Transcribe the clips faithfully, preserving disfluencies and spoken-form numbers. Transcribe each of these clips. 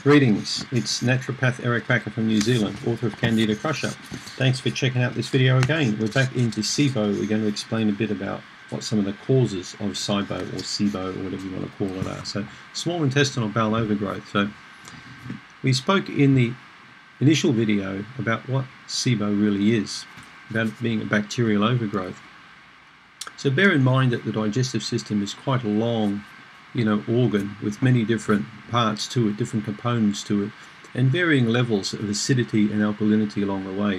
Greetings, it's naturopath Eric Backer from New Zealand, author of Candida Crusher. Thanks for checking out this video again. We're back into SIBO. We're going to explain a bit about what some of the causes of SIBO or SIBO or whatever you want to call it are. So, small intestinal bowel overgrowth. So, we spoke in the initial video about what SIBO really is, about it being a bacterial overgrowth. So bear in mind that the digestive system is quite a long you know, organ with many different parts to it, different components to it, and varying levels of acidity and alkalinity along the way.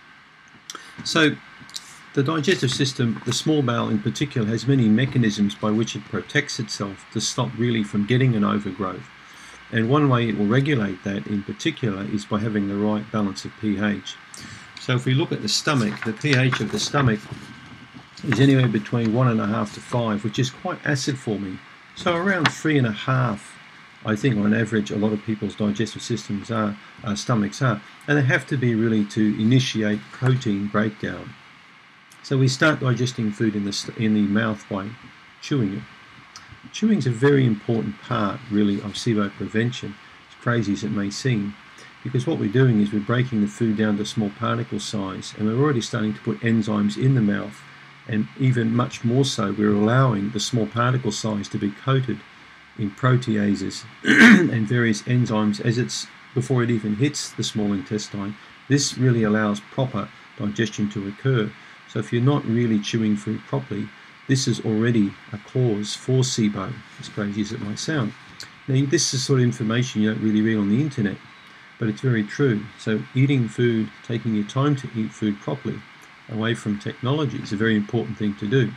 So the digestive system, the small bowel in particular, has many mechanisms by which it protects itself to stop really from getting an overgrowth. And one way it will regulate that in particular is by having the right balance of pH. So if we look at the stomach, the pH of the stomach is anywhere between one and a half to five, which is quite acid forming. So around three and a half, I think on average, a lot of people's digestive systems are, uh, stomachs are, and they have to be really to initiate protein breakdown. So we start digesting food in the in the mouth by chewing it. Chewing is a very important part, really, of SIBO prevention. As crazy as it may seem, because what we're doing is we're breaking the food down to small particle size, and we're already starting to put enzymes in the mouth. And even much more so, we're allowing the small particle size to be coated in proteases and various enzymes as it's before it even hits the small intestine. This really allows proper digestion to occur. So if you're not really chewing food properly, this is already a cause for SIBO, as crazy as it might sound. Now, this is sort of information you don't really read on the internet, but it's very true. So eating food, taking your time to eat food properly, away from technology, is a very important thing to do.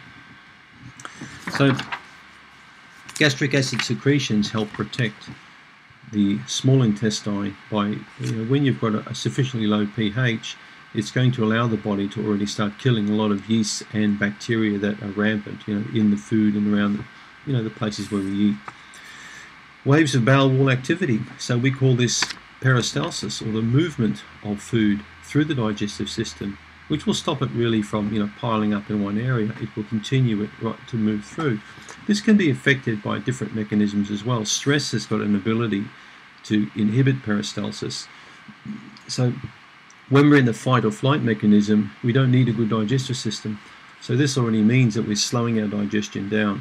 So gastric acid secretions help protect the small intestine by, you know, when you've got a, a sufficiently low pH, it's going to allow the body to already start killing a lot of yeasts and bacteria that are rampant, you know, in the food and around the, you know, the places where we eat. Waves of bowel wall activity. So we call this peristalsis, or the movement of food through the digestive system, which will stop it really from, you know, piling up in one area. It will continue it right to move through. This can be affected by different mechanisms as well. Stress has got an ability to inhibit peristalsis. So when we're in the fight or flight mechanism, we don't need a good digestive system. So this already means that we're slowing our digestion down.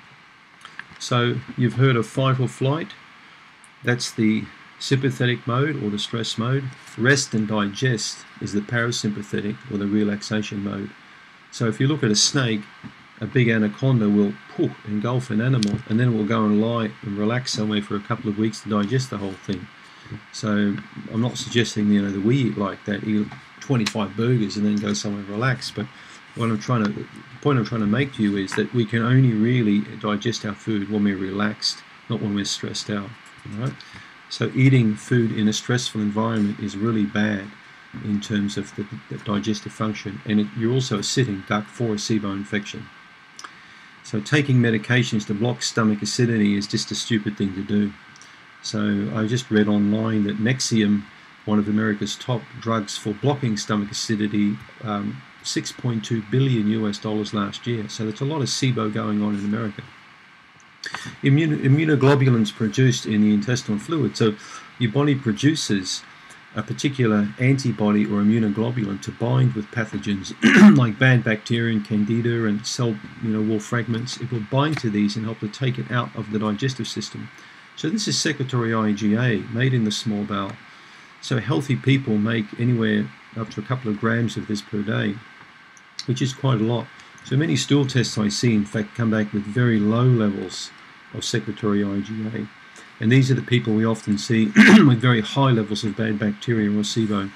So you've heard of fight or flight. That's the sympathetic mode or the stress mode. Rest and digest is the parasympathetic or the relaxation mode. So if you look at a snake, a big anaconda will poof, engulf an animal, and then it will go and lie and relax somewhere for a couple of weeks to digest the whole thing. So I'm not suggesting, you know, that we eat like that, eat twenty-five burgers and then go somewhere and relax. But what I'm trying to, the point I'm trying to make to you is that we can only really digest our food when we're relaxed, not when we're stressed out. All right? So eating food in a stressful environment is really bad in terms of the, the digestive function, and it, you're also a sitting duck for a SIBO infection. So taking medications to block stomach acidity is just a stupid thing to do. So I just read online that Nexium, one of America's top drugs for blocking stomach acidity, um, six point two billion U S dollars last year. So there's a lot of SIBO going on in America. Immun immunoglobulins produced in the intestinal fluid. So your body produces a particular antibody or immunoglobulin to bind with pathogens like bad bacteria and Candida and cell you know, wall fragments. It will bind to these and help to take it out of the digestive system. So this is secretory IgA made in the small bowel. So healthy people make anywhere up to a couple of grams of this per day, which is quite a lot. So many stool tests I see, in fact, come back with very low levels of secretory IgA. And these are the people we often see with very high levels of bad bacteria or SIBO.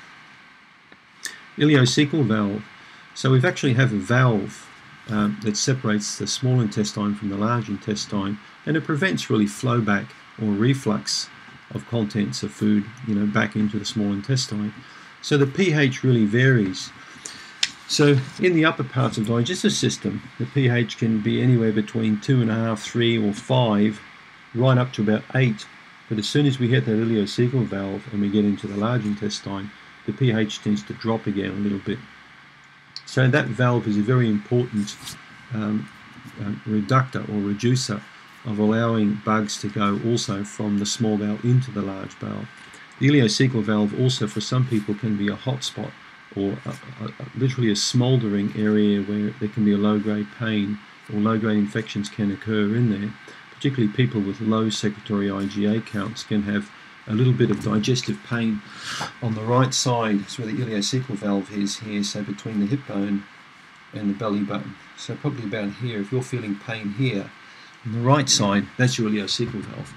Ileocecal valve. So we actually have a valve um, that separates the small intestine from the large intestine, and it prevents really flow back or reflux of contents of food, you know, back into the small intestine. So the pH really varies. So in the upper parts of the digestive system, the pH can be anywhere between two and a half, three, or five, right up to about eight. But as soon as we hit that ileocecal valve and we get into the large intestine, the pH tends to drop again a little bit. So that valve is a very important um, uh, reductor or reducer of allowing bugs to go also from the small bowel into the large bowel. The ileocecal valve also for some people can be a hot spot, or a, a, a, literally a smouldering area where there can be a low-grade pain or low-grade infections can occur in there. Particularly people with low secretory I G A counts can have a little bit of digestive pain on the right side. It's where the ileocecal valve is here, so between the hip bone and the belly button. So probably about here, if you're feeling pain here on the right side, that's your ileocecal valve.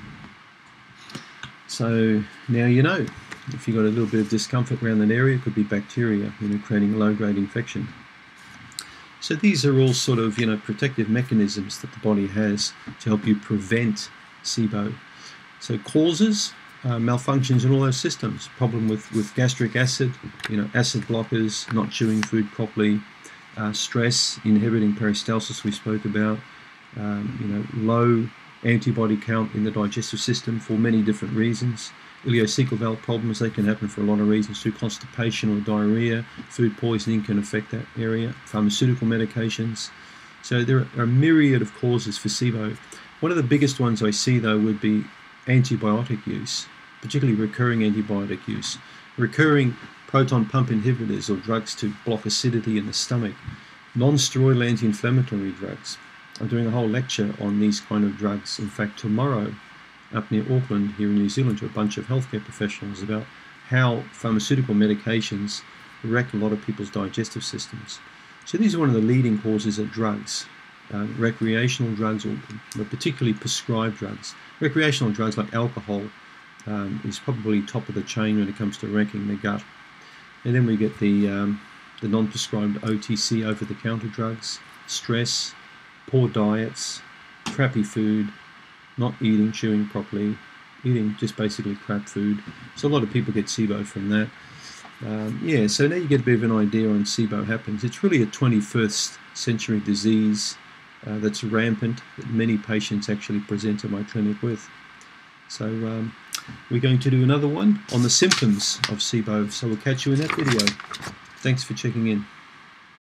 So now you know. If you've got a little bit of discomfort around that area, it could be bacteria, you know, creating a low-grade infection. So these are all sort of, you know, protective mechanisms that the body has to help you prevent SIBO. So causes, uh, malfunctions in all those systems. Problem with, with gastric acid, you know, acid blockers, not chewing food properly, uh, stress, inhibiting peristalsis we spoke about, um, you know, low antibody count in the digestive system for many different reasons. Ileocecal valve problems, they can happen for a lot of reasons too. Constipation or diarrhea, food poisoning can affect that area, pharmaceutical medications. So there are a myriad of causes for SIBO. One of the biggest ones I see though would be antibiotic use, particularly recurring antibiotic use. Recurring proton pump inhibitors or drugs to block acidity in the stomach. Non-steroidal anti-inflammatory drugs. I'm doing a whole lecture on these kind of drugs, in fact tomorrow, up near Auckland here in New Zealand, to a bunch of healthcare professionals about how pharmaceutical medications wreck a lot of people's digestive systems. So these are one of the leading causes of drugs, uh, recreational drugs, or, or particularly prescribed drugs. Recreational drugs like alcohol um, is probably top of the chain when it comes to wrecking the gut. And then we get the, um, the non-prescribed O T C, over-the-counter drugs, stress, poor diets, crappy food, not eating, chewing properly, eating just basically crap food. So a lot of people get SIBO from that. Um, yeah, so now you get a bit of an idea on SIBO happens. It's really a twenty-first century disease uh, that's rampant, that many patients actually present to my clinic with. So um, we're going to do another one on the symptoms of SIBO. So we'll catch you in that video. Thanks for checking in.